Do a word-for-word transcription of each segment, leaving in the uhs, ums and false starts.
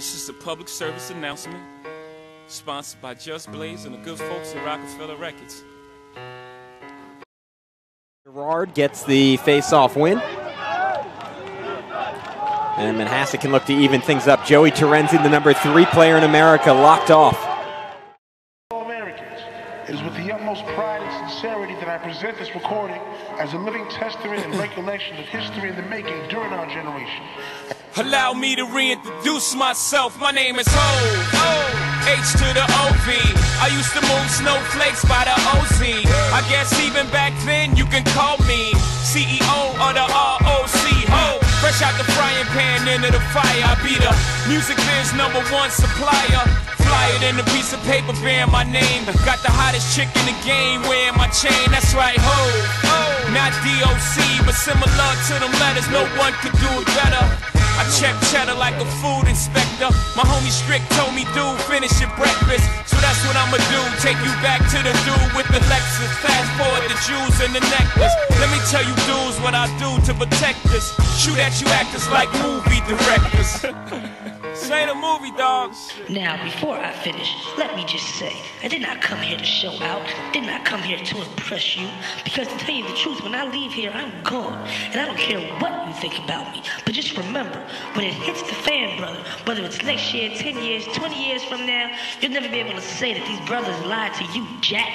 This is a public service announcement sponsored by Just Blaze and the good folks at Rockefeller Records. Gerard gets the face-off win. And Manhasset can look to even things up. Joey Terenzi, the number three player in America, locked off. Americans, it is with the utmost pride and sincerity that I present this recording as a living testament and recollection of history in the making during our generation. Allow me to reintroduce myself. My name is Ho, O, H to the O V. I used to move snowflakes by the O Z. I guess even back then you can call me C E O of the R O C. Ho, fresh out the frying pan into the fire. I be the music biz number one supplier. Fly it in a piece of paper bearing my name. Got the hottest chick in the game wearing my chain. That's right, ho, oh, not D O C, but similar to them letters. No one could do it better. I check cheddar like a food inspector. My homie Strick told me, dude, finish your breakfast. So that's what I'ma do, take you back to the dude with the Lexus. Fast forward the jewels and the necklace. Let me tell you dudes what I do to protect us. Shoot at you actors like movie directors. This ain't a movie, dogs. Now, before I finish, let me just say, I did not come here to show out, did not come here to impress you, because to tell you the truth, when I leave here, I'm gone, and I don't care what you think about me, but just remember, when it hits the fan, brother, whether it's next year, ten years, twenty years from now, you'll never be able to say that these brothers lied to you, Jack.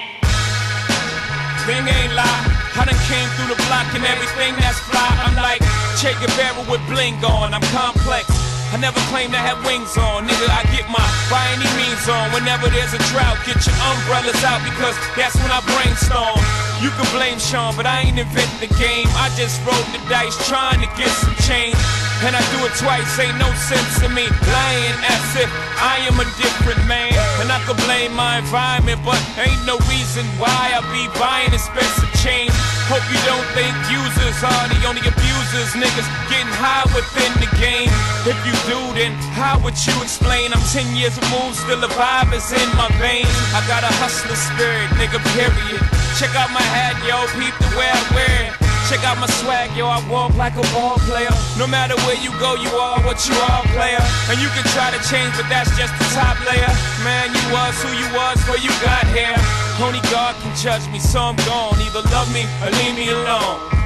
Thing ain't lie, I done came through the block and everything that's fly. I'm like Che Guevara with bling on, I'm complex. I never claim to have wings on, nigga, I get my by any means on. Whenever there's a drought, get your umbrellas out because that's when I brainstorm. You can blame Sean, but I ain't inventing the game. I just rolled the dice trying to get some change. And I do it twice, ain't no sense in me lying as if I am a different man. And I could blame my environment, but ain't no reason why I be buying expensive chains. Hope you don't think users are the only abusers. Niggas getting high within the game. If you do, then how would you explain? I'm ten years removed, still the vibe is in my veins. I got a hustler spirit, nigga, period. Check out my hat, yo, peep the way I wear it. Check out my swag, yo, I walk like a ball player. No matter where you go, you are what you are, player. And you can try to change, but that's just the top layer. Man, you was who you was before you got here. Only God can judge me, so I'm gone. Either love me or leave me alone.